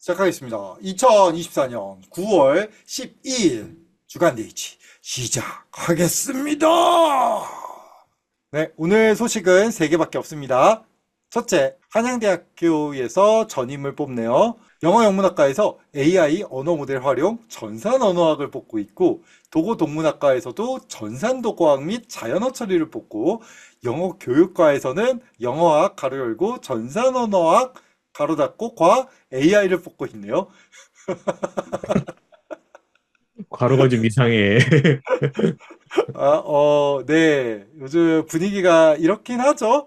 시작하겠습니다. 2024년 9월 12일 주간 데이지 시작하겠습니다. 네, 오늘 소식은 3개밖에 없습니다. 첫째, 한양대학교에서 전임을 뽑네요. 영어영문학과에서 AI 언어 모델 활용 전산 언어학을 뽑고 있고, 도고동문학과에서도 전산 도고학 및 자연어 처리를 뽑고, 영어 교육과에서는 영어학 가로 열고 전산 언어학 가로 닫고 과 AI를 뽑고 있네요. 과로가 좀 이상해. 네. 요즘 분위기가 이렇긴 하죠?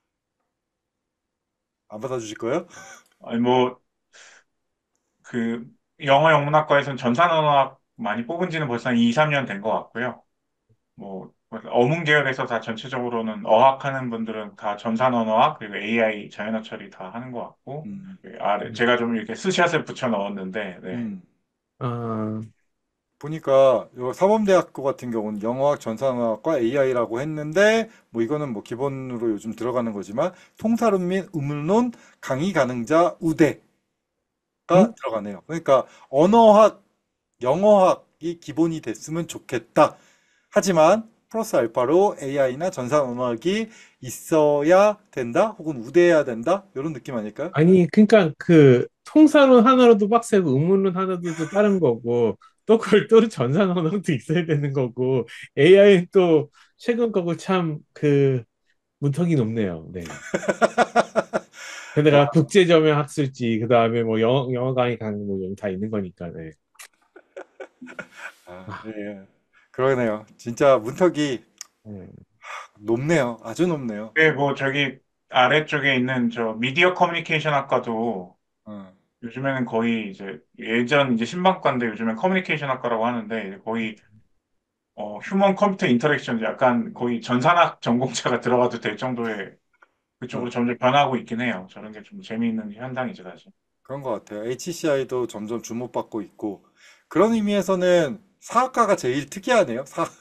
안 받아주실 거예요? 아니, 뭐, 그, 영어 영문학과에서는 전산언어학 많이 뽑은 지는 벌써 한 2, 3년 된 것 같고요. 뭐, 어문 계열에서 다 전체적으로는 어학하는 분들은 다 전산언어학, 그리고 AI, 자연어 처리 다 하는 것 같고, 음, 그 아래, 제가 좀 이렇게 스샷을 붙여 넣었는데, 네. 음. 아, 보니까 요 사범대학교 같은 경우는 영어학, 전산학과 AI라고 했는데 뭐 이거는 뭐 기본으로 요즘 들어가는 거지만 통살음 및 의문론 강의 가능자 우대가 응? 들어가네요. 그러니까 언어학, 영어학이 기본이 됐으면 좋겠다. 하지만 플러스 알파로 AI나 전산 언어학이 있어야 된다? 혹은 우대해야 된다? 이런 느낌 아닐까요? 아니, 그러니까 그 통사론 하나로도 빡세고 의문론 하나로도 다른 거고, 또 그걸 또 전산 언어도 있어야 되는 거고, AI는 또 최근 거고 참 그 문턱이 높네요. 네. 게다가 국제저면 학술지, 그 다음에 뭐 영어 강의 강의 뭐 이런 다 있는 거니까, 네. 아, 네. 그러네요. 진짜 문턱이 네. 높네요. 아주 높네요. 네, 뭐 저기 아래쪽에 있는 저 미디어 커뮤니케이션 학과도 어. 요즘에는 거의 이제 예전 이제 신방과인데 요즘엔 커뮤니케이션 학과라고 하는데 거의 휴먼 컴퓨터 인터랙션 약간 거의 전산학 전공자가 들어가도 될 정도의 어. 그쪽으로 점점 변하고 있긴 해요. 저런 게 좀 재미있는 현상이죠, 사실. 그런 것 같아요. HCI도 점점 주목받고 있고 그런 의미에서는 사학과가 제일 특이하네요.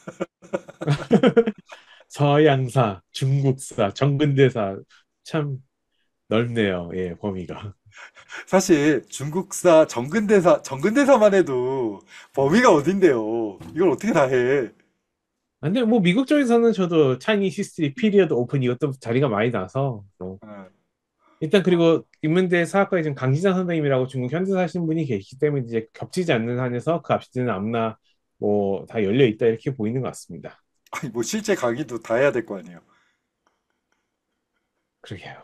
서양사, 중국사, 정근대사 참 넓네요. 예, 범위가. 사실 중국사 정근대사만 해도 범위가 어딘데요. 이걸 어떻게 다 해? 근데 뭐 미국 쪽에서는 저도 차이니스 히스토리 피리어드 오픈 이것도 자리가 많이 나서 뭐 어. 일단 그리고 인문대 사학과에 지금 강지장 선생님이라고 중국 현대 사신 분이 계시기 때문에 이제 겹치지 않는 한에서 그 앞시는 아무나 뭐 다 열려 있다 이렇게 보이는 것 같습니다. 아니 뭐 실제 강의도 다 해야 될 거 아니에요. 그러게요.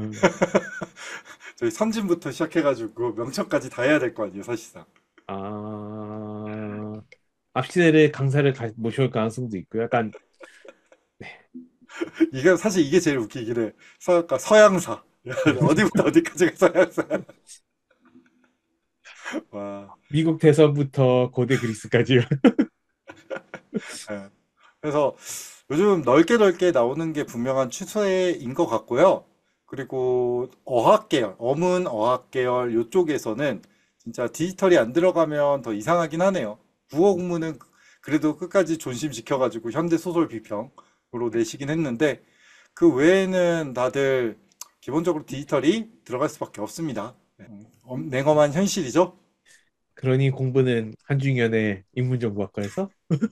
저희 선진부터 시작해가지고 명청까지 다 해야 될 거 아니에요, 사실상. 아, 앞시대를 강사를 모셔올 가능성도 있고 약간 이게 사실 이게 제일 웃기긴 해. 서양사. 어디부터 어디까지가 서양사야. 와. 미국 대서부터 고대 그리스까지. 예. 그래서 요즘 넓게 넓게 나오는 게 분명한 추세인 것 같고요. 그리고 어학 계열, 어문 어학 계열 요쪽에서는 진짜 디지털이 안 들어가면 더 이상하긴 하네요. 국어 공부는 그래도 끝까지 존심 지켜가지고 현대 소설 비평으로 내시긴 했는데 그 외에는 다들 기본적으로 디지털이 들어갈 수밖에 없습니다. 네. 냉엄한 현실이죠. 그러니 공부는 한중현의 인문정보학과에서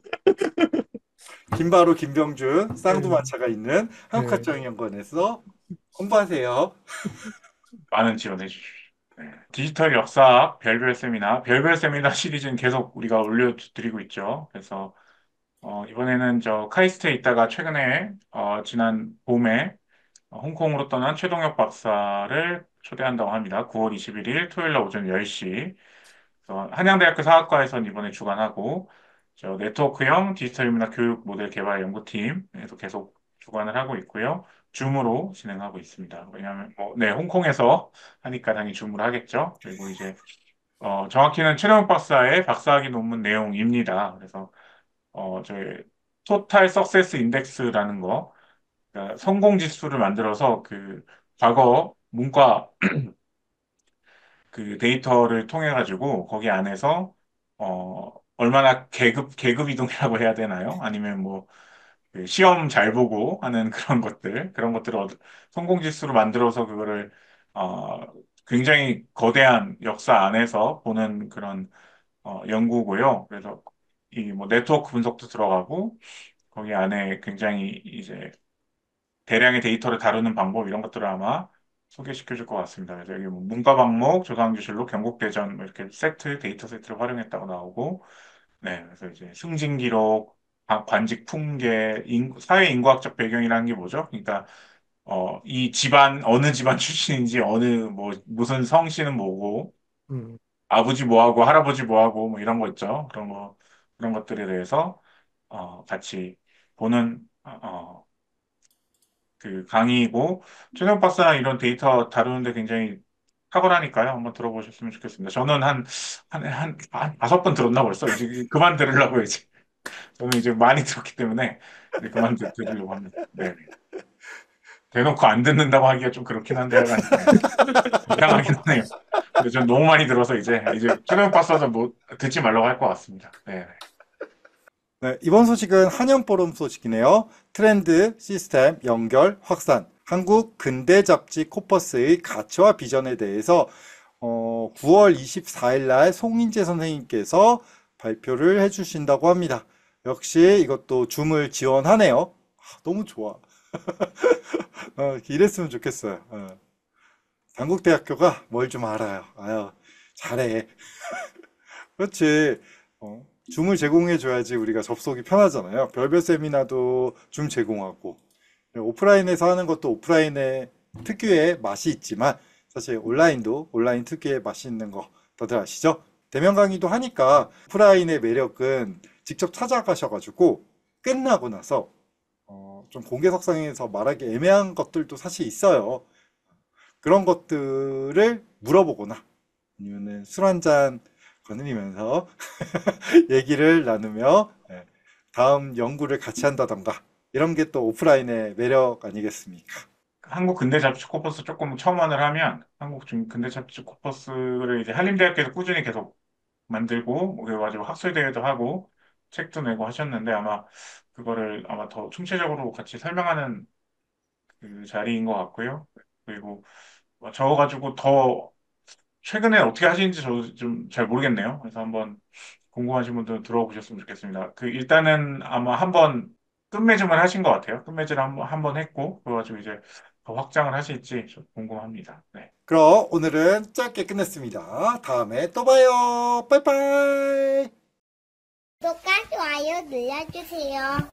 김바로 김병준 음, 쌍두마차가 있는 음, 한국가정연구원에서 공부하세요. 많은 지원해 주십시오. 네. 디지털 역사 별별 세미나 시리즈는 계속 우리가 올려드리고 있죠. 그래서 이번에는 저 카이스트에 있다가 최근에 지난 봄에 홍콩으로 떠난 최동혁 박사를 초대한다고 합니다. 9월 21일 토요일 날 오전 10시. 그래서 한양대학교 사학과에서는 이번에 주관하고 저 네트워크형 디지털 인문학 교육 모델 개발 연구팀에서 계속 주관을 하고 있고요. 줌으로 진행하고 있습니다. 왜냐하면 뭐, 네, 홍콩에서 하니까 당연히 줌으로 하겠죠. 그리고 이제 정확히는 최동혁 박사의 박사학위 논문 내용입니다. 그래서 저희 토탈 석세스 인덱스라는 거, 그러니까 성공 지수를 만들어서 그 과거 문과 그 데이터를 통해 가지고 거기 안에서 얼마나 계급 이동이라고 해야 되나요? 아니면 뭐그 시험 잘 보고 하는 그런 것들을 성공 지수로 만들어서 그거를 어 굉장히 거대한 역사 안에서 보는 그런 연구고요. 그래서 이 뭐 네트워크 분석도 들어가고 거기 안에 굉장히 이제 대량의 데이터를 다루는 방법 이런 것들을 아마 소개시켜 줄 것 같습니다. 그래서 여기 뭐 문과 방목, 조상주실록, 경국대전 뭐 이렇게 세트, 데이터 세트를 활용했다고 나오고, 네, 그래서 이제 승진 기록, 관직 풍계, 사회 인구학적 배경이라는 게 뭐죠? 그러니까 이 집안 어느 집안 출신인지 어느 뭐 무슨 성씨는 뭐고 음, 아버지 뭐하고 할아버지 뭐하고 뭐 이런 거 있죠. 그런 것들에 대해서 같이 보는 그 강의이고 최경 박사랑 이런 데이터 다루는데 굉장히 탁월하니까요. 한번 들어보셨으면 좋겠습니다. 저는 한 5번 들었나 벌써. 이제 그만 들으려고 이제. 저는 이제 많이 들었기 때문에 이제 그만 들으려고 합니다. 네. 대놓고 안 듣는다고 하기가 좀 그렇긴 한데 약간 네. 이상하긴 하네요. 근데 전 너무 많이 들어서 이제 최경 박사도 뭐 듣지 말라고 할 것 같습니다. 네. 네, 이번 소식은 한연포럼 소식이네요. 트렌드, 시스템, 연결, 확산. 한국 근대 잡지 코퍼스의 가치와 비전에 대해서 9월 24일 날 송인재 선생님께서 발표를 해주신다고 합니다. 역시 이것도 줌을 지원하네요. 너무 좋아. 이랬으면 좋겠어요. 단국대학교가 뭘 좀 알아요. 아유, 잘해. 그렇지. 줌을 제공해줘야지 우리가 접속이 편하잖아요. 별별 세미나도 줌 제공하고, 오프라인에서 하는 것도 오프라인의 특유의 맛이 있지만, 사실 온라인도 온라인 특유의 맛이 있는 거 다들 아시죠? 대면 강의도 하니까 오프라인의 매력은 직접 찾아가셔가지고 끝나고 나서 좀 공개석상에서 말하기 애매한 것들도 사실 있어요. 그런 것들을 물어보거나 아니면은 술 한잔 거느리면서 얘기를 나누며 다음 연구를 같이 한다던가 이런 게 또 오프라인의 매력 아니겠습니까? 한국 근대 잡지 코퍼스 조금 첨언을 하면 근대 잡지 코퍼스를 이제 한림대학교에서 꾸준히 계속 만들고 뭐 그래가지고 학술대회도 하고 책도 내고 하셨는데 아마 그거를 아마 더 총체적으로 같이 설명하는 그 자리인 것 같고요. 그리고 저거 가지고 더 최근에 어떻게 하시는지 저도 좀 잘 모르겠네요. 그래서 한번 궁금하신 분들은 들어보셨으면 좋겠습니다. 그 일단은 아마 한번 끝맺음을 하신 것 같아요. 끝맺음을 한번 했고 그래가지고 이제 더 확장을 하실지 좀 궁금합니다. 네. 그럼 오늘은 짧게 끝냈습니다. 다음에 또 봐요. 빠이빠이. 구독과 좋아요 눌러주세요.